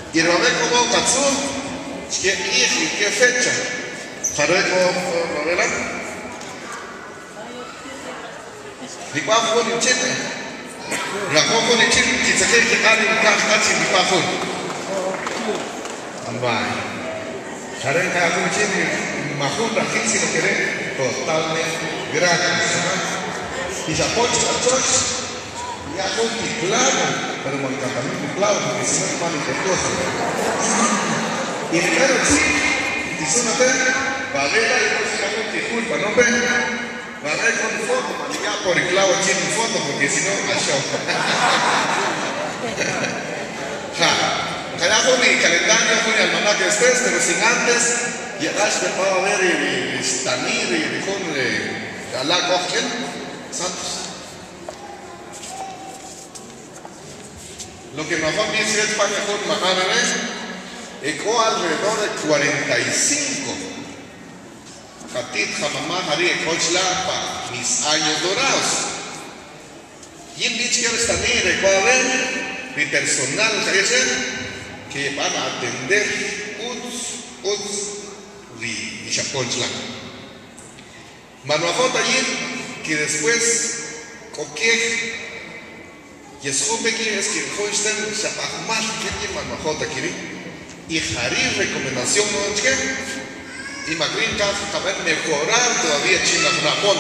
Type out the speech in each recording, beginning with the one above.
Y el como Katsu, ¿qué fecha? Jareco, novela. ¿De cuál fue el chile? La cojo de chile, que se quede que cae en casa, sin bajo. Ambai. Jareco, como chile, majón, la gente se lo quiere totalmente gratis. Y se apoya a George, ya con clavo, pero con tratamiento clavo, porque si no es malinterioso. Y el primero sí, dice una vez, va a ver ahí con disculpa, ¿no ven? Va a ver con foto, para llegar por el clavo tiene foto, porque si no, a show. Ya con mi calendario, con el almanaque después, pero sin antes, ya va a ver el Stanir y el con la Cogen, Santos. Lo que nos va a decir España con Mahanane, eco alrededor de 45. Hatit Hamamá Hari Ecochla para mis años dorados. Y en dicho que está ni recuerden mi personal que van a atender y Chaponchla. Manuajot allí que después coquej. Y es un pequeño es que Hoisten Shapahmal que tiene Manuajot aquí. Y Hari recomendación no es que y Magrin cabe mejorar todavía China Ramón.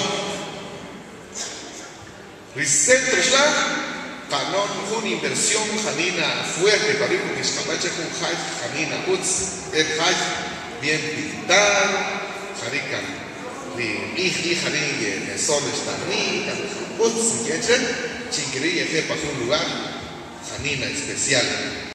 Recentro está canon con inversión janina fuerte para ir porque es capaz de un high janina Utz el high bien pintado Harikan y Harin el sol está rica Utz y que chiquería que para un lugar janina especial.